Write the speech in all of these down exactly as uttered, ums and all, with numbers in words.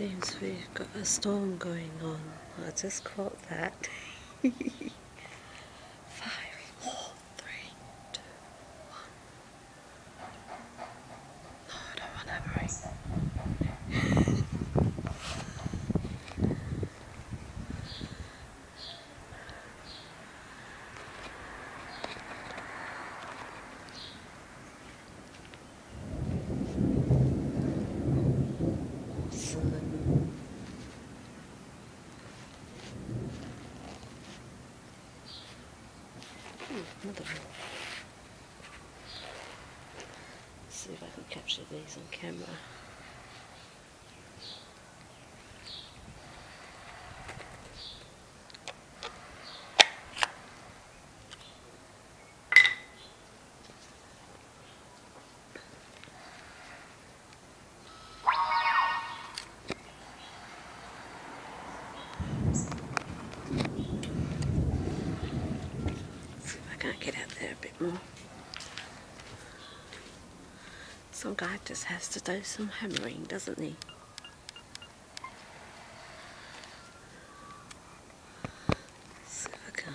Seems we've got a storm going on. I just caught that. Five, four, three, two, one. No, I don't want to hurry. Another one. Let's see if I can capture these on camera. Can't get out there a bit more. Some guy just has to do some hammering, doesn't he? Let's see if I can.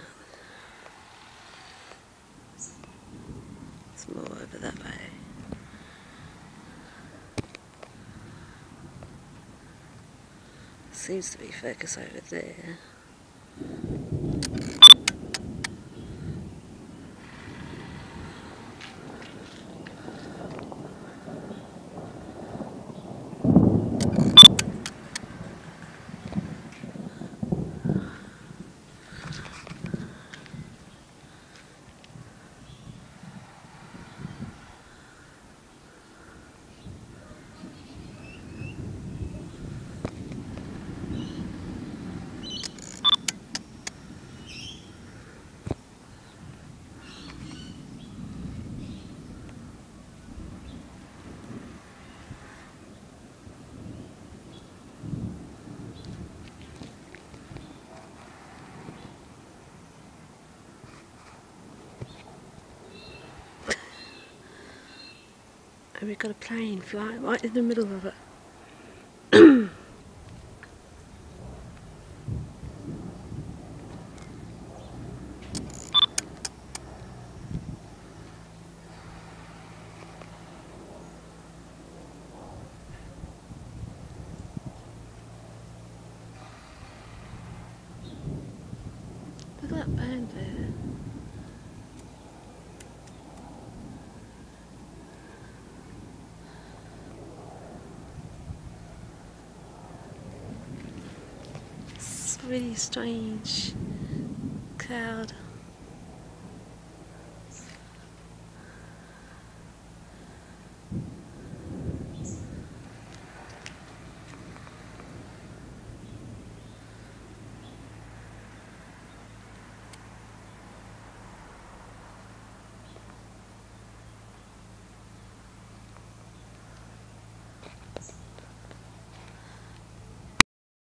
It's more over that way. Seems to be focus over there. And we've got a plane flying right in the middle of it. Look at that band there. Really strange cloud.